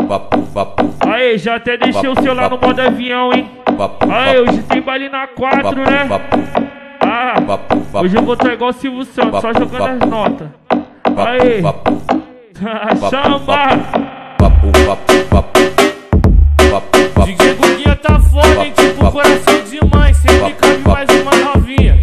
Aí, já até deixei o celular no modo avião, hein? Aí, hoje tem baile na 4, né? Ah, hoje eu vou estar igual o Silvio Santos, só jogando as notas. Aí, chama! DJ Guguinha tá foda, hein? Tipo coração de mãe, sempre cabe mais uma novinha.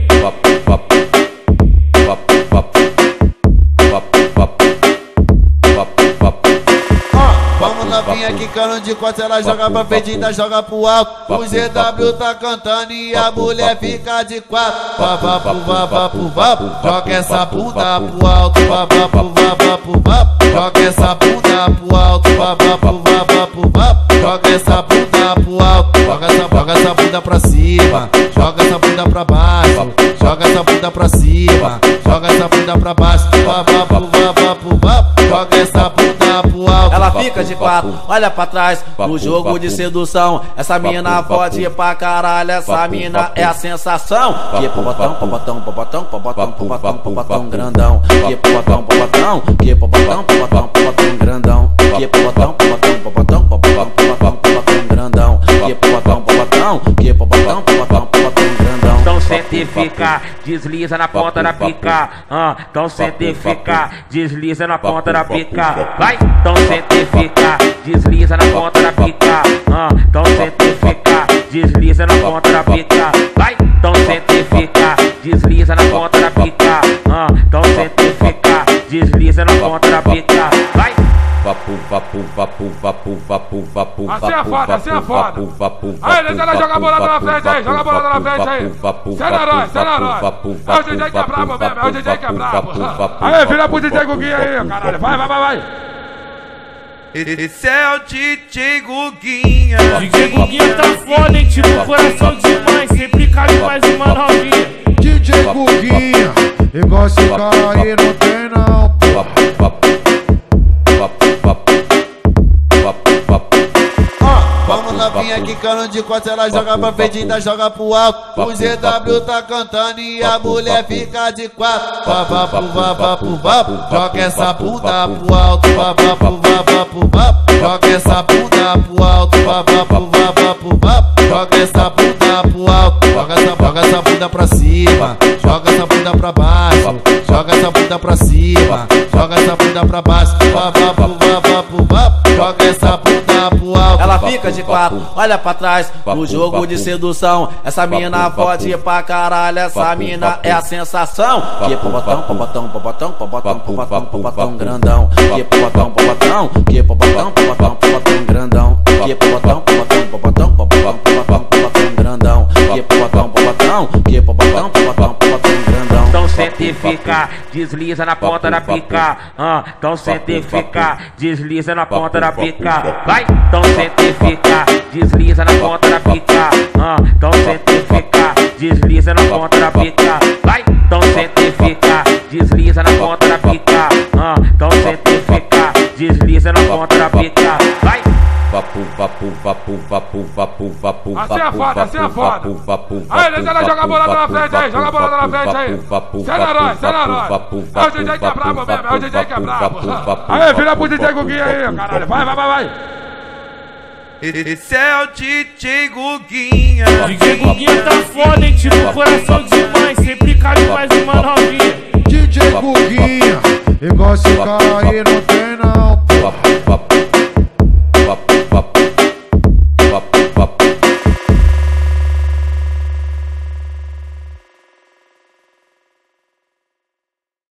Vamos novinha quicando de quatro, ela joga pra frente e ainda joga pro alto. O GW tá cantando e a mulher fica de quatro. Vapo, vapo, vapo, joga essa bunda pro alto. Vapo, vapo, vapo, joga essa bunda pro alto. Vapo, vapo, vapo, joga essa bunda pro alto. Joga essa bunda pra cima, joga essa bunda pra baixo. Joga essa bunda pra cima, joga essa bunda pra baixo. Vapo, vapo, vapo, joga essa bunda pro alto. Ela fica de quatro, olha pra trás, no jogo de sedução. Essa mina pode pra caralho, essa mina é a sensação. Que popotão, popotão, popotão, popotão, popotão, popotão grandão. Que popotão, popotão, que popotão, popotão, popotão grandão. Que popotão, popotão, popotão, popotão, popotão, popotão grandão. Que popotão, popotão, que popotão, popotão, popotão grandão. Então senta e fica, desliza na ponta da pica. Então senta e fica, desliza na ponta da pica. Vai, então senta e fica, desliza na ponta da pica. Então senta e fica, desliza na ponta da pica. Vai, então senta e fica, desliza na ponta da pica. Então senta e fica, desliza na ponta da pica. Vai. Assim é foda, assim é foda. Aí, deixa ela jogar a bolada na frente aí, joga a bolada na frente aí. Sai na nós, sai na nós. É o DJ que é brabo mesmo, é o DJ que é brabo. Aí, vira pro DJ Guguinha aí, caralho. Vai. Esse é o DJ Guguinha. DJ Guguinha tá foda, hein? Tipo coração de mãe, sempre cabe mais uma novinha. DJ Guguinha, igual esse cara aí não tem não. Vamos novinha quicando de quatro, ela joga pra frente e ainda joga pro alto. O GW tá cantando e a mulher fica de quatro. Vapo, vapo, joga essa bunda pro alto. Vapo, vapo, joga essa bunda pro alto. Vapo, vapo, joga essa bunda pro alto. Joga essa bunda pra cima, joga essa bunda pra baixo. Joga essa bunda pra cima, joga essa bunda pra baixo. Vapo, joga essa bunda pro alto. Ela fica de quatro, olha pra trás, no jogo de sedução. Essa mina pode pra caralho, essa mina é a sensação. Que popotão, popotão, popotão, popotão, popotão, popotão grandão. Que popotão, popotão, que popotão, popotão, popotão grandão. Que popotão, popotão, popotão, popotão, popotão, popotão grandão. Que popotão, popotão, que popotão, popotão, popotão grandão. Então senta e fica, desliza na ponta da pica. Então senta e fica, desliza na ponta da pica. Vai, então senta e fica, desliza na ponta da pica. Então senta e fica, desliza na ponta da pica. Vai, então senta e fica, desliza na ponta da pica. Então senta e fica, desliza na ponta da pica. Vai. Assim é foda, assim é foda. Aí, deixa ela jogar a bolada na frente aí, joga a bolada na frente aí. Sai na nós, sai na nós. É o DJ que é brabo mesmo, é o DJ que é brabo. Aí, vira pro DJ Guguinha aí, caralho. Vai. Esse é o DJ Guguinha. DJ Guguinha tá foda, hein? Tipo coração de mãe, sempre cabe mais uma novinha. DJ Guguinha, igual esse cara aí não tem não.